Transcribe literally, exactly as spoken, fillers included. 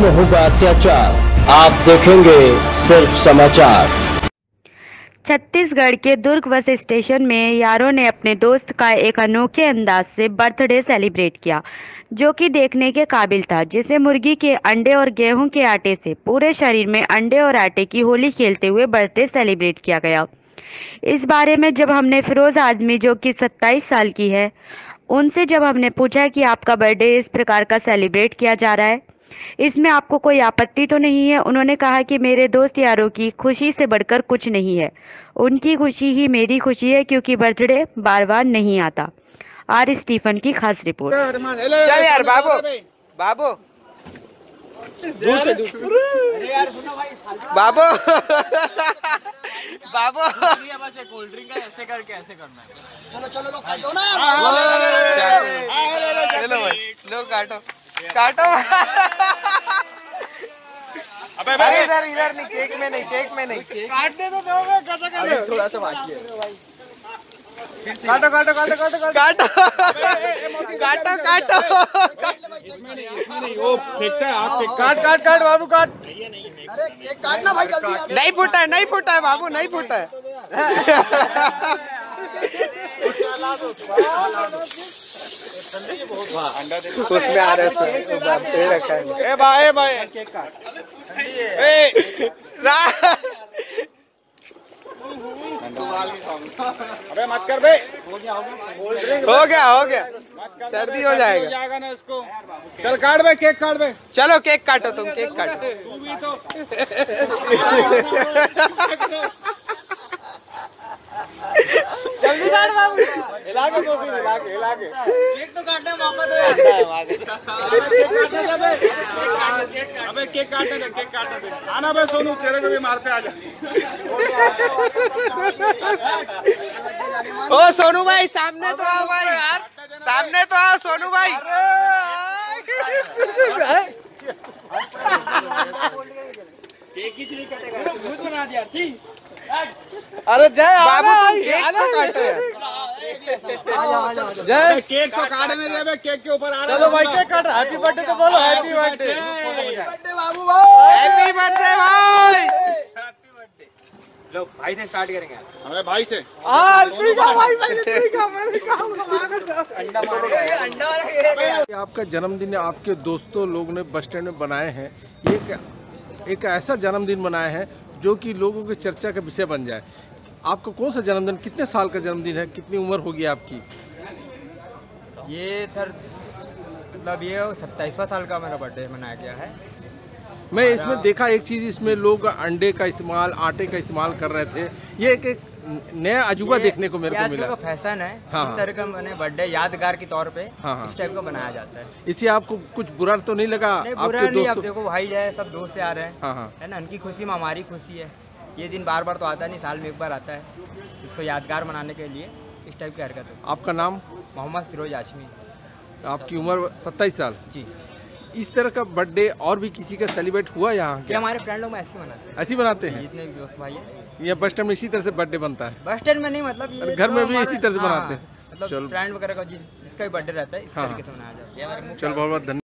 में होगा अत्याचार। आप देखेंगे सिर्फ समाचार। छत्तीसगढ़ के दुर्ग बस स्टेशन में यारों ने अपने दोस्त का एक अनोखे अंदाज से बर्थडे सेलिब्रेट किया, जो कि देखने के काबिल था। जिसे मुर्गी के अंडे और गेहूं के आटे से पूरे शरीर में अंडे और आटे की होली खेलते हुए बर्थडे सेलिब्रेट किया गया। इस बारे में जब हमने फिरोज आजमी, जो कि सत्ताईस साल की है, उनसे जब हमने पूछा कि आपका बर्थडे इस प्रकार का सेलिब्रेट किया जा रहा है, इसमें आपको कोई आपत्ति तो नहीं है, उन्होंने कहा कि मेरे दोस्त यारों की खुशी से बढ़कर कुछ नहीं है। उनकी खुशी ही मेरी खुशी है, क्योंकि बर्थडे बार बार नहीं आता। आर स्टीफन की खास रिपोर्ट। चल यार बाबू बाबू दूर से दूर से अरे यार सुनो भाई बाबू बाबू बस एक कोल्ड ड्रिंक का ऐसे करके ऐसे करना है। चलो चलो लो काटो ना। चलो भाई लो काटो काटो। अबे अरे इधर इधर नहीं, केक में नहीं, केक में नहीं, काटने तो दो मैं कैसा कर रहे हो? थोड़ा सा बाकी है। काटो काटो काटो काटो काटो काटो काटो इसमें नहीं, इसमें नहीं, वो फेंकता है आप। काट काट काट बाबू काट। अरे केक काटना भाई जल्दी। नहीं फूटा है, नहीं फूटा है बाबू, नहीं फूटा है। उसमें आ रहे हैं रखा है। ए भाई भाई केक काट। ए अबे मत कर बे। हो गया हो गया हो गया सर्दी हो जाएगा जाएगा ना इसको। चल काट बे, केक काट बे। चलो केक काटो, तुम केक काटो। तू भी तो जल्दी काट बाबू। हिला के कोसी हिला के हिला के केक तो काटने मौका दो यार। अबे केक काटने दे, केक काटने दे। आना बे सोनू, तेरे को भी मारते आ जा। ओ सोनू भाई सामने तो आओ भाई यार, सामने तो आओ सोनू भाई। अरे जय बाबू, तुम केक तो काटो यार। जय केक तो काटने दे, केक के ऊपर आ रहा है। चलो भाई केक काट। हैप्पी बर्थडे तो बोलो। हैप्पी बर्थडे बाबू भाई। हैप्पी बर्थडे भाई। लो भाई से स्टार्ट करेंगे। हमें भाई से हाँ ठीक है भाई, भाई ठीक है। मैंने कहा अंडा मारेगा, अंडा वाला। आपका जन्मदिन आपके दोस्तों लोग ने बस स्टैंड में बनाए हैं। ये एक, एक ऐसा जन्मदिन बनाए हैं जो कि लोगों की चर्चा का विषय बन जाए। आपका कौन सा जन्मदिन, कितने साल का जन्मदिन है, कितनी उम्र होगी आपकी? ये सर मतलब ये सत्ताईसवां साल का मेरा बर्थडे मनाया गया है। मैं इसमें देखा एक चीज़, इसमें लोग अंडे का इस्तेमाल, आटे का इस्तेमाल कर रहे थे। ये एक, एक नया अजूबा देखने को मेरे को मिला। फैशन है। हाँ, इस तरह का मैंने बर्थडे यादगार के तौर पे हाँ, हाँ, इस टाइप का बनाया जाता है। इससे आपको कुछ बुरा तो नहीं लगा? नहीं, बुरा आपके नहीं। दोस्तों... अब देखो भाई है, सब दोस्त आ रहे हैं। हाँ, हाँ। है ना, उनकी खुशी में हमारी खुशी है। ये दिन बार बार तो आता नहीं, साल में एक बार आता है। इसको यादगार बनाने के लिए इस टाइप की हरकत है। आपका नाम? मोहम्मद फिरोज आजमी। आपकी उम्र सत्ताईस साल? जी। इस तरह का बर्थडे और भी किसी का सेलिब्रेट हुआ यहाँ? क्या हमारे फ्रेंड लोग ऐसे मनाते हैं। ऐसे बनाते हैं जितने भी दोस्त भाई है। ये बस स्टैंड में इसी तरह से बर्थडे बनता है? बस स्टैंड में नहीं, मतलब घर में भी इसी तरह से बनाते हैं? मतलब फ्रेंड वगैरह का जिसका भी बर्थडे रहता है इस तरीके से मनाया जाता है। चलो बहुत बहुत धन्यवाद।